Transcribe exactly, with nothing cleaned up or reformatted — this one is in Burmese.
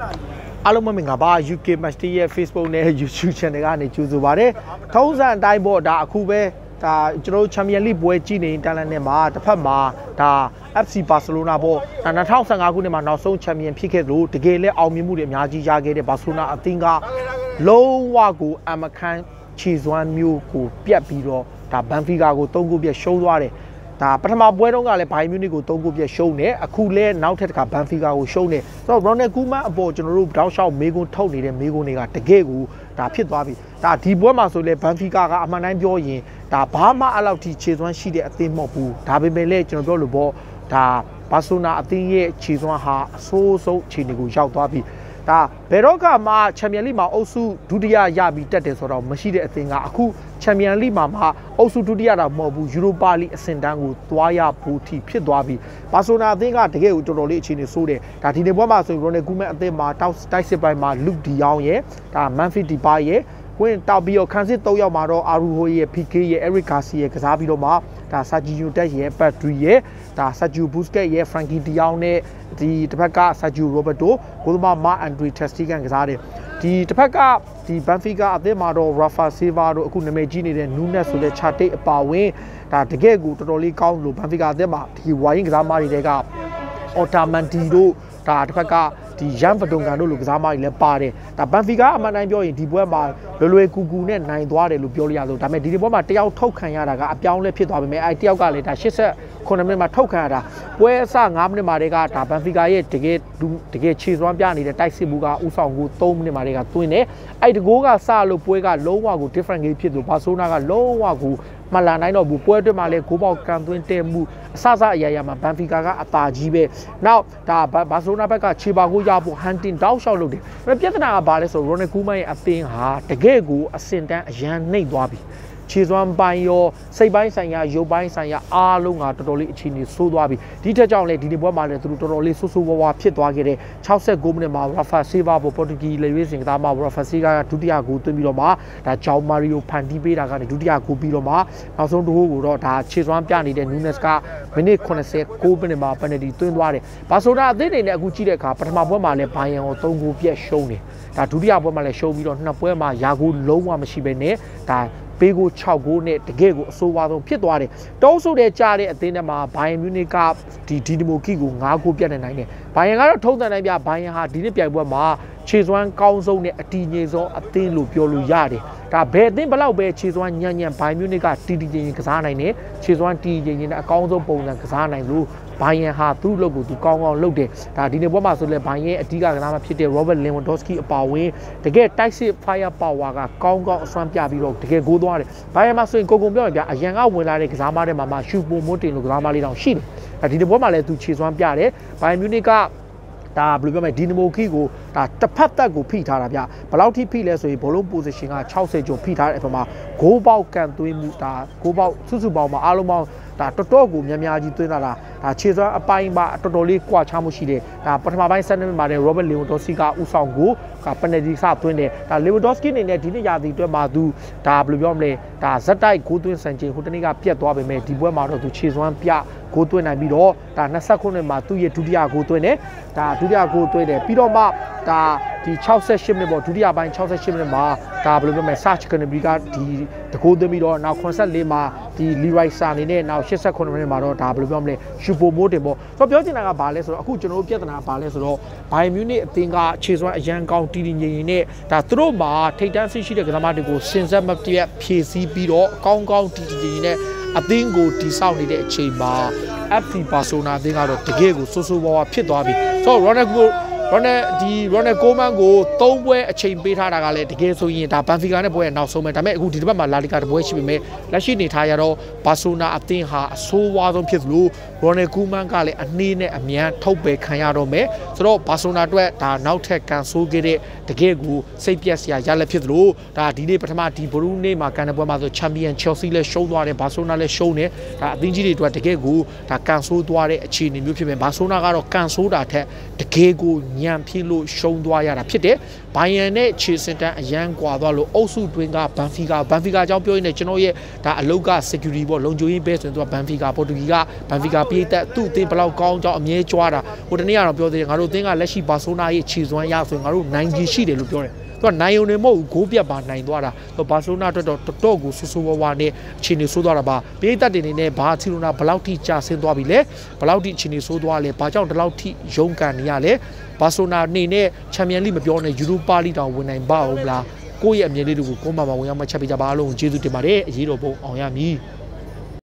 အားလုံးမင်္ဂလာပါ U K Match ရဲ့ Facebook နဲ့ YouTube Channel ကနေကြိုဆိုပါရစေ။ထုံးစံအတိုင်းပေါ့ဒါအခုပဲဒါကျွန်တော်တို့ Champions League ပွဲကြည့်နေတန်းလန်းနဲ့မှာတစ်ဖက်မှာဒါ F C Barcelona ပေါ့ဒါ၂၀၁၅ခုနှစ်မှာနောက်ဆုံး Champion ဖြစ်ခဲ့သလိုတကယ်လည်းအောင်မြင်မှုတွေအများကြီးရခဲ့တဲ့ Barcelona အသင်းကလုံးဝကိုအမခန့်ခြေစွမ်းမျိုးကိုပြတ်ပြီးတော့ဒါ Benfica ကို၃ဂိုးပြတ်ရှုံးသွားတယ်။ဒါပထမပွဲတုန်းကလည်း Bayern Munich ကို၃ဂိုးပြတ်ရှုံးတယ်အခုလည်းနောက်ထပ်တစ်ခါ Benfica ကိုရှုံးတယ်ဆိုတော့ Ronald Koeman အပေါ်ကျွန်တော်တို့တောက်လျှောက်မေးခွန်းထုတ်နေတဲ့မေးခွန်းတွေကတကယ်ကိုဒါဖြစ်သွားပြီဒါဒီပွဲမှာဆိုလဲ Benfica ကအမှန်တိုင်းပြောရင်ဒါဘာမှအဲ့လောက်ထိခြေစွမ်းရှိတဲ့အသင်းမဟုတ်ဘူးဒါပေမဲ့လည်းကျွန်တော်ပြောလို့ပေါ့ဒါ Barcelona အသင်းရဲ့ခြေစွမ်းဟာအဆိုးဆုံးခြေနေကိုရောက်သွားပြီဒါဘယ်တော့ကမှ Champions League မှာအုပ်စုဒုတိယရပြီးတက်တယ်ဆိုတော့မရှိတဲ့အသင်းကအခု Champions League မှာမှအုပ်စုဒုတိယတော့မဟုတ်ဘူး Europa League အဆင့်တန်းကိုသွားရဖို့ထိဖြစ်သွားပြီ Barcelona အသင်းကတကယ်ကိုတော်တော်လေးအခြေအနေဆိုးတယ်ဒါဒီနေ့ပွဲမှာဆိုရင် Ronald Koeman အသင်းမှာတောက်တိုက်စစ်ပိုင်းမှာ Luke De Jong ရဲ့ဒါ Memphis Depay ရဲ့ဝင်တောက်ပြီးတော့ခန်းစစ်၃ယောက်မှာတော့ Araujo ရဲ့ P K ရဲ့ Eric Garcia ရဲ့ကစားပြီးတော့မှဒါ Sergio Dest ရဲ့ Pedri ရဲ့ဒါ Sergio Busquets ရဲ့ Frankie De Jong နဲ့ဒီတစ်ဖက်က Sergio Roberto ကိုသမား Marc Andre ter Stegen ကစားတယ်ဒီတစ်ဖက်ကဒီ Benfica အသင်းမှာတော့ Rafa Silva တို့အခုနာမည်ကြီးနေတဲ့ Nunes ဆိုတဲ့ Chate အပါဝင်ဒါတကယ်ကိုတော်တော်လေးကောင်းလို့ Benfica အသင်းမှာဒီဝိုင်းကစားမတွေက Otamendi တို့ဒါတစ်ဖက်ကဒီရန်ပဒုံကန်တို့လိုကစားမတွေလည်းပါတယ်ဒါ Benfica အမှန်တိုင်းပြောရင်ဒီပွဲမှာလွယ်လွယ်ကူကူနဲ့နိုင်သွားတယ်လို့ပြောလို့ရလို့ဒါပေမဲ့ဒီဒီပွဲမှာတယောက်ထုတ်ခံရတာကအပြောင်းလဲဖြစ်သွားပြီမဲ့အဲတယောက်ကလည်းဒါ၈၉မိနစ်မှာထုတ်ခံရတာပွဲအစ၅မိနစ်မှာတည်းကဒါ Benfica ရဲ့တကယ်တကယ်ခြေစွမ်းပြနေတဲ့တိုက်စစ်မှုကဥဆောင်ကို၃မိနစ်မှာတည်းကသွင်းတယ်အဲ့တကိုးကစလို့ပွဲကလုံးဝကို different game ဖြစ်လို့ Barcelona ကလုံးဝကိုမလာနိုင်တော့ဘူးပွဲအတွင်းမှာလည်းဂိုးပေါက်ကန်သွင်းတဲ့မှုအစစအရာရာမှာ Benfica ကအသာကြီးပဲနောက်ဒါ Barcelona ဘက်ကခြေပါကိုရဖို့ hunting တောက်လျှောက်လုပ်တယ်ဒါပေမဲ့ပြဿနာကဘာလဲဆို Ronald Koeman ရဲ့အသင်းဟာတကယ်ကိုအစင်တန်းအရန်နှိမ့်သွားပြီခြေစွမ်းပိုင်းရောစိတ်ပိုင်းဆိုင်ရာရုပ်ပိုင်းဆိုင်ရာအားလုံးကတော်တော်လေးအခြေအနေဆိုးသွားပြီဒီထက်ကြောင့်လည်းဒီနေ့ပွဲမှာလည်းသူတို့တော်တော်လေးဆိုးဆိုးဝါးဝါဖြစ်သွားခဲ့တဲ့၆၉မိနစ်မှာ Rafa Silva ပေါ် Portuguese လေရွေးစင်ကစားမှာ Rafa Silva ကဒုတိယဂိုးသွင်းပြီးတော့မှဒါ João Mario ဖန်တီးပေးတာကနေဒုတိယဂိုးပြီးတော့မှနောက်ဆုံးတစ်ဂိုးကိုတော့ဒါခြေစွမ်းပြနေတဲ့ Nunes ကမိနစ်၉၀ ၉မိနစ်မှာ penalty သွင်းသွားတယ်ဘာဆိုတော့အသင်းတွေနဲ့အခုကြည့်တဲ့အခါပထမပွဲမှာလည်း Bayern ကို၃ဂိုးပြတ်ရှုံးတယ်ဒါဒုတိယပွဲမှာလည်းရှုံးပြီးတော့နှစ်ပွဲမှာရာဂိုးလုံးဝမရှိဘဲနဲ့ဒါပေးကို၆ဂိုးနဲ့တကယ်ကိုအဆိုးဝါးဆုံးဖြစ်သွားတယ်တောဆိုတဲ့ကြားတဲ့အသင်းထဲမှာ Bayern Munich ကဒီဒီနမိုကီကို၅ဂိုးပြတ်နေနိုင်တယ် Bayern ကတော့ထုံးစံတိုင်းပြ Bayern ဟာဒီနေ့ပြိုင်ပွဲမှာခြေစွမ်းကောင်းဆုံးနဲ့အတီးငယ်ဆုံးအသင်းလို့ပြောလို့ရတယ်ဒါဘယ်အသင်းဘလောက်ပဲခြေစွမ်းညံ့ညံ့ Bayern Munich ကတီတီချင်းချင်းကစားနိုင်တယ်ခြေစွမ်းတီချင်းချင်းနဲ့အကောင်းဆုံးပုံစံကစားနိုင်လို့Bayern ဟာသူ့လုပ်ကိုသူကောင်းကောင်းလုပ်တယ်ဒါဒီနေ့ပွဲမှာဆိုလဲ Bayern ရဲ့အဓိကကစားမဖြစ်တဲ့ Robert Lewandowski အပါဝင်တကယ်တိုက်စစ် fire power ကကောင်းကောင်းအစွမ်းပြပြီးတော့တကယ်ဂိုးသွားတယ် Bayern မှာဆိုရင်ကိုကုံပြောရင်ဗျာအရန်ကဝင်လာတဲ့ကစားမတွေမှာမှရှူပိုမိုတင်လို့ကစားမလေးတောင်ရှိတယ်ဒါဒီနေ့ပွဲမှာလည်းသူခြေစွမ်းပြတယ် Bayern Munich ကဒါဘယ်လိုပြောမလဲဒီနမိုကီကိုဒါတစ်ဖက်သက်ကိုဖိထားတာဗျဘယ်လောက်ထိဖိလဲဆိုရင်ဘောလုံး position က၆၀ကျော်ဖိထားတဲ့အပေါ်မှာဂိုးပေါက်ကန်သွင်းမှုဒါဂိုးပေါက်စုစုပေါင်းမှာအားလုံးပေါင်းဒါတော်တော်ကိုများများကြီးသွင်းလာတာဒါခြေစွမ်းအပိုင်းမှာတော်တော်လေးကွာခြားမှုရှိတယ်ဒါပထမပိုင်း၁၂မိနစ်မှာလည်း Robert Lewandowski ကဥဆောင်ကိုက penalty စသွင်းတယ်ဒါ Lewandowski အနေနဲ့ဒီနေ့ရာသီအတွက်မှာသူဒါဘယ်လိုပြောမလဲဒါဇက်တိုက်ဂိုးသွင်းစံချိန်ဟိုတနေ့ကပြတ်သွားပေမဲ့ဒီပွဲမှာတော့သူခြေစွမ်းပြဂိုးသွင်းနိုင်ပြီးတော့ဒါ၂၉နှစ်မှာသူ့ရဲ့ဒုတိယဂိုးသွင်းတယ်ဒါဒုတိယဂိုးသွင်းတယ်ပြီးတော့မှဒါဒီ၆၈မိနစ်ပေါ့ဒုတိယပိုင်း၆၈မိနစ်မှာဒါဘယ်လိုပြောမလဲ Serge Gnabry ကဒီတကိုးသွင်းပြီးတော့နောက်၇၄မှာဒီ Leroy Sané နဲ့နောက်၈၉မိနစ်မှာတော့ဒါဘယ်လိုပြောမလဲ Choupo-Moting ပေါ့ဆိုတော့ပြောချင်တာကဘာလဲဆိုတော့အခုကျွန်တော်တို့ပြဿနာကဘာလဲဆိုတော့ Bayern Munich အသင်းကခြေစွမ်းအရန်ကောင်းတီတီငြိမ်ငြိမ်နဲ့ဒါသူတို့မှာထိပ်တန်းဆင့်ရှိတဲ့ကစားမတွေကိုစင်ဆက်မပြတ်ဖြည့်ဆည်းပြီးတော့အကောင်းကောင်းတီတီငြိမ်ငြိမ်နဲ့အသင်းကိုတီဆောက်နေတဲ့အချိန်မှာ F C Barcelona အသင်းကတော့တကယ်ကိုဆိုးဆိုးဝါးဝါဖြစ်သွားပြီဆိုတော့ Ronald Ronald ဒီ Ronald Koeman ကို၃ပွဲအချိန်ပေးထားတာကလည်းတကယ်ဆိုရင်ဒါ Benfica နဲ့ပွဲရဲ့နောက်ဆုံးပဲဒါပေမဲ့အခုဒီတစ်ပတ်မှာ La Liga တပွဲရှိပေမဲ့လက်ရှိနေထားရတော့ Barcelona အသင်းဟာအဆိုးဝါးဆုံးဖြစ်သလို Ronald Koeman ကလည်းအနှေးနဲ့အမြန်ထုတ်ပယ်ခံရတော့မယ်ဆိုတော့ Barcelona အတွက်ဒါနောက်ထပ်ကန်ဆိုးခဲ့တဲ့တကယ်ကိုစိတ်ပြက်စရာရလက်ဖြစ်သလိုဒါဒီနေ့ပထမဒီဘရူးနေ့မှာကန်တဲ့ပွဲမှာဆို Champion Chelsea လည်းရှုံးသွားတယ် Barcelona လည်းရှုံးတယ်ဒါအသင်းကြီးတွေအတွက်တကယ်ကိုဒါကန်ဆိုးသွားတဲ့အခြေအနေမျိုးဖြစ်မယ် Barcelona ကတော့ကန်ဆိုးတာထက်တကယ်ကိုညညံပြင်းလို့ရှုံးသွားရတာဖြစ်တယ်ဘိုင်ယန်နဲ့ခြေစင်တန်းအရန်ကွာသွားလို့အုပ်စုတွင်းကဘန်ဖီကာဘန်ဖီကာအကြောင်းပြောရင်းနဲ့ကျွန်တော်ရဲ့ဒါအလုတ်က security ပေါ့လုံခြုံရေးပဲဆိုရင်သူကဘန်ဖီကာပေါ်တူဂီကဘန်ဖီကာပြေးသက်သူ့အသင်းဘလောက်ကောင်းကြောင်းအမြဲကြွားတာဟိုတနေ့ကတော့ပြောသေးတယ်ငါတို့အသင်းကလက်ရှိဘာဆိုနာရဲ့ခြေစွမ်းရဆိုရင်ငါတို့နိုင်ကြီးရှိတယ်လို့ပြောတယ်သူကနိုင်ုံနေမဟုတ်ဘူးဂိုးပြတ်ပါနိုင်သွားတာသူဘာဆိုနာအတွက်တော့တော်တော်ကိုဆူဆူဝါဝါနဲ့အခြေအနေဆိုးသွားတာပါပြေးသက်တင်နေနဲ့ဘာချီလိုနာဘလောက်ထိကြာဆင်းသွားပြီလဲဘလောက်ထိအခြေအနေဆိုးသွားလဲဘာကြောင့်ဒီလောက်ထိရုန်းကန်နေရလဲဘာဆိုနာနေနဲ့ချန်ပီယံလိမပြောနဲ့ယူရိုပါလိတောင်ဝင်နိုင်ပါအောင်မလားကိုယ့်ရဲ့အမြင်လေးတွေကိုကိုမမဝင်ရောက်မှချက်ပေးကြပါလို့ကျေးဇူးတင်ပါတယ်အရေးတော်ပုံအောင်ရမည်